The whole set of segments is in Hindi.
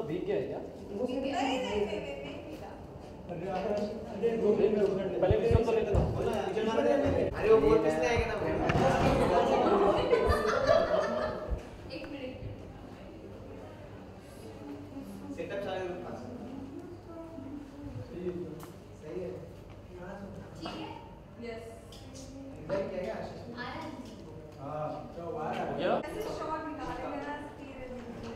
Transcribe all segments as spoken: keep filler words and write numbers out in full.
भीग गया है क्या? नहीं नहीं नहीं नहीं पहले भी सब तो लेते ना। अरे वो बोल किसने आएगा ना एक मिनट सेटअप चालू है पास सही है ठीक है यस इधर क्या है आशीष आ रहा है हां तो बाहर आ हो गया? ऐसे शॉट निकालेंगे ना धीरे धीरे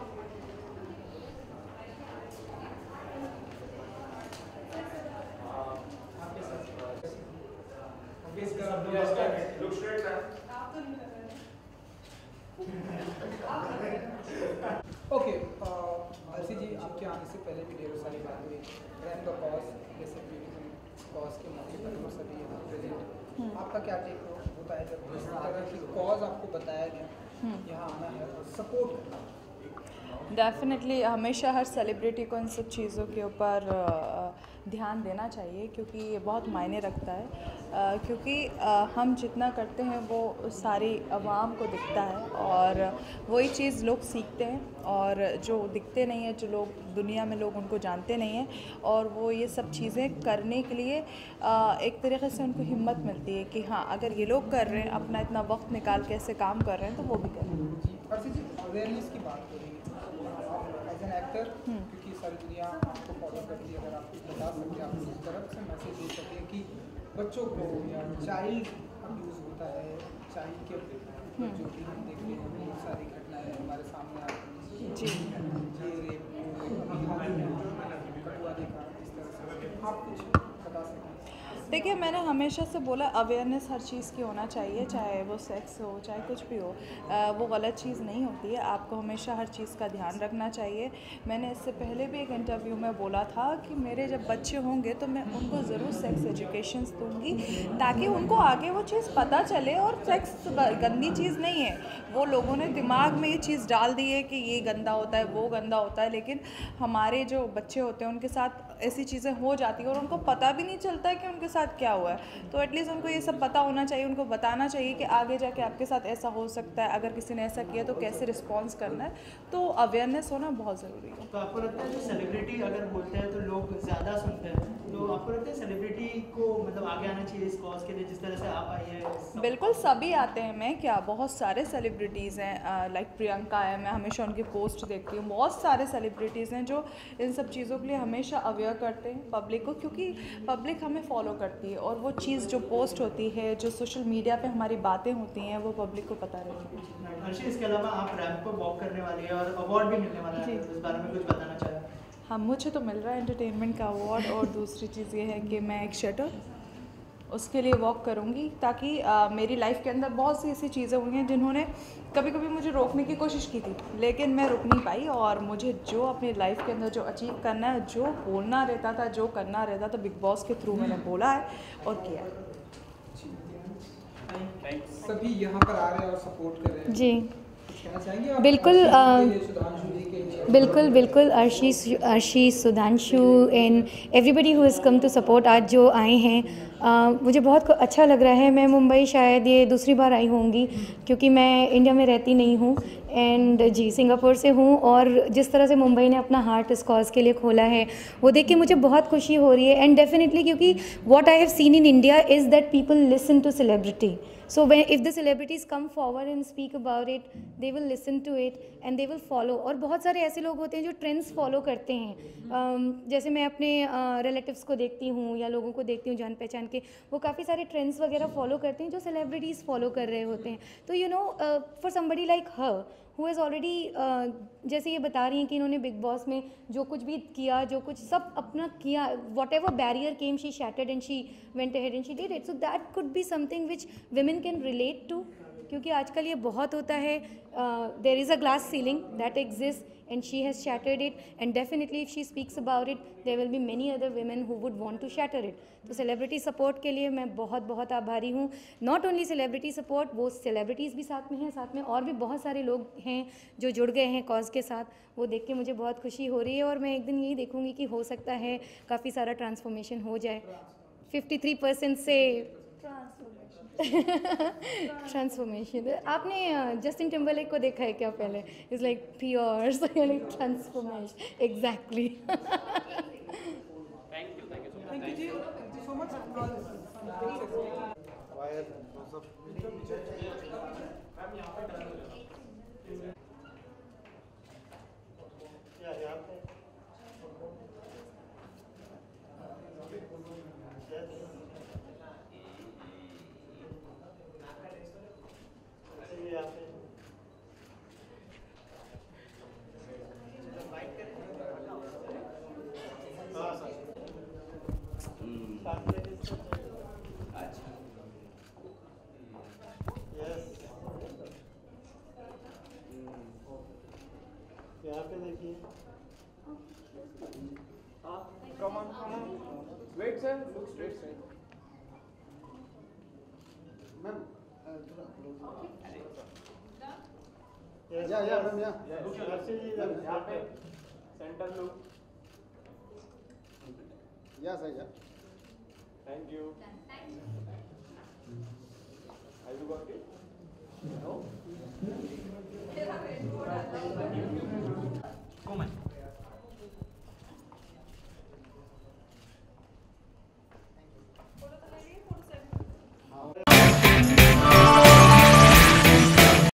आपके साथ ओके इसका अब लुक स्ट्रेट है आप तो नहीं कर रहे ओके अर्शी जी, आपके आने से पहले भी ढेरों सारी बात हुई रैन द कॉज जैसे कॉज के मौके पर वो सभी यहाँ प्रेजेंट। आपका क्या टेक होता है जब इस तरह की कॉज आपको बताया गया यहाँ आना है और सपोर्ट करना? डेफिनेटली हमेशा हर सेलिब्रिटी को इन सब चीज़ों के ऊपर ध्यान देना चाहिए, क्योंकि ये बहुत मायने रखता है, क्योंकि हम जितना करते हैं वो सारी आवाम को दिखता है और वही चीज़ लोग सीखते हैं, और जो दिखते नहीं है, जो लोग दुनिया में लोग उनको जानते नहीं हैं, और वो ये सब चीज़ें करने के लिए एक तरीक़े से उनको हिम्मत मिलती है कि हाँ, अगर ये लोग कर रहे हैं, अपना इतना वक्त निकाल के ऐसे काम कर रहे हैं, तो वो भी करें। अर्शी जी, अवेयरनेस की बात हो रही है एज एन एक्टर, क्योंकि सारी दुनिया आपको फॉलो करती है, अगर आप कुछ बता सकते हैं, आप उस तरफ से मैसेज दे सकते हैं कि बच्चों को या चाइल्ड अब्यूज़ होता है, चाइल्ड के जो कि हम देख रहे हैं बहुत सारी घटनाएं हमारे सामने आती हैं जी ये रेप अभी हाल ही में कटुआ देखा, इस तरह से आप कुछ बता सकते हैं? देखिए, मैंने हमेशा से बोला अवेयरनेस हर चीज़ की होना चाहिए, चाहे वो सेक्स हो, चाहे कुछ भी हो, आ, वो गलत चीज़ नहीं होती है। आपको हमेशा हर चीज़ का ध्यान रखना चाहिए। मैंने इससे पहले भी एक इंटरव्यू में बोला था कि मेरे जब बच्चे होंगे तो मैं उनको ज़रूर सेक्स एजुकेशन दूँगी, ताकि उनको आगे वो चीज़ पता चले, और सेक्स गंदी चीज़ नहीं है। वो लोगों ने दिमाग में ये चीज़ डाल दी है कि ये गंदा होता है, वो गंदा होता है, लेकिन हमारे जो बच्चे होते हैं उनके साथ ऐसी चीज़ें हो जाती हैं और उनको पता भी नहीं चलता है कि उनके साथ क्या हुआ है। तो एटलीस्ट उनको ये सब पता होना चाहिए, उनको बताना चाहिए कि आगे जाके आपके साथ ऐसा हो सकता है, अगर किसी ने ऐसा किया तो कैसे रिस्पॉन्स करना है। तो अवेयरनेस होना बहुत ज़रूरी है। तो आपको लगता है जो सेलिब्रिटी अगर बोलते हैं तो लोग ज़्यादा सुनते हैं, तो आपको लगता है सेलिब्रिटी को मतलब आगे आना चाहिए इस कॉज के लिए, जिस तरह से आप आई है? बिल्कुल, सभी आते हैं। मैं क्या, बहुत सारे सेलिब्रिटीज़ हैं, लाइक प्रियंका है, मैं हमेशा उनकी पोस्ट देखती हूँ। बहुत सारे सेलिब्रिटीज़ हैं जो इन सब चीज़ों के लिए हमेशा अवेयर करते हैं पब्लिक को, क्योंकि पब्लिक हमें फॉलो करती है, और वो चीज़ जो पोस्ट होती है, जो सोशल मीडिया पे हमारी बातें होती हैं, वो पब्लिक को पता रहती है। अर्शी, इसके अलावा आप रैंप पर वॉक करने वाली है और अवार्ड भी मिलने वाला है, इस बारे में कुछ बताना चाहें? हाँ, मुझे तो मिल रहा है एंटरटेनमेंट का अवार्ड, और दूसरी चीज़ ये है कि मैं एक शटर उसके लिए वॉक करूँगी, ताकि आ, मेरी लाइफ के अंदर बहुत सी ऐसी चीज़ें हुई हैं जिन्होंने कभी कभी मुझे रोकने की कोशिश की थी, लेकिन मैं रुक नहीं पाई, और मुझे जो अपनी लाइफ के अंदर जो अचीव करना है, जो बोलना रहता था, जो करना रहता था, बिग बॉस के थ्रू मैंने बोला है और किया। सभी यहाँ पर आ रहे हैं और सपोर्ट कर रहे हैं। जी कहना चाहेंगे आप बिल्कुल, अर्शी अ, के लिए, सुधांशु जी के लिए? बिल्कुल बिल्कुल Arshi Arshi Sudhanshu and everybody who has come to support, आज जो आए हैं, uh, मुझे बहुत अच्छा लग रहा है। मैं मुंबई शायद ये दूसरी बार आई होंगी, क्योंकि मैं इंडिया में रहती नहीं हूँ, एंड जी सिंगापुर से हूँ, और जिस तरह से मुंबई ने अपना हार्ट इस कॉज के लिए खोला है, वो देख के मुझे बहुत खुशी हो रही है। एंड डेफिनेटली, क्योंकि what I have seen in India is that people listen to celebrity, so when if the celebrities come forward and speak about it, they will listen to it and they will follow। और बहुत सारे ऐसे लोग होते हैं जो ट्रेंड्स फॉलो करते हैं, um, जैसे मैं अपने रिलेटिव्स uh, को देखती हूँ या लोगों को देखती हूँ जान पहचान के, वो काफ़ी सारे ट्रेंड्स वगैरह फॉलो करते हैं जो सेलिब्रिटीज़ फॉलो कर रहे होते हैं। तो you know, for somebody like her who has already, जैसे ये बता रही हैं कि इन्होंने बिग बॉस में जो कुछ भी किया, जो कुछ सब अपना किया, whatever barrier came she shattered and she went ahead and she did it. So that could be something which women can relate to, क्योंकि आजकल ये बहुत होता है, there is a glass ceiling that exist and she has shattered it, and definitely if she speaks about it there will be many other women who would want to shatter it। तो celebrity support के लिए मैं बहुत बहुत आभारी हूँ। not only celebrity support, वो celebrities भी साथ में हैं, साथ में और भी बहुत सारे लोग हैं जो जुड़ गए हैं कॉज के साथ, वो देख के मुझे बहुत खुशी हो रही है। और मैं एक दिन यही देखूँगी कि हो सकता है काफ़ी सारा ट्रांसफॉर्मेशन हो जाए। फिफ्टी थ्री परसेंट से ट्रांसफॉर्मेशन ट्रांसफॉर्मेशन। आपने जस्टिन टिम्बरलेक को देखा है क्या पहले? Is like Pierce like transformation exactly. Thank you thank you so much thank you जी, थैंक यू सो मच। वायर सब या यहाँ पे चलिए यहाँ पे हाँ सर अच्छा यस यहाँ पे देखिए Come on, come on. Wait, sir. Look straight, sir. Ma'am, uh, थोड़ा close. Yes, Yeah, yeah, ma'am, yeah. Look, अच्छे जी इधर यहाँ पे centre look Yeah, sir, yeah. Thank you have you got it no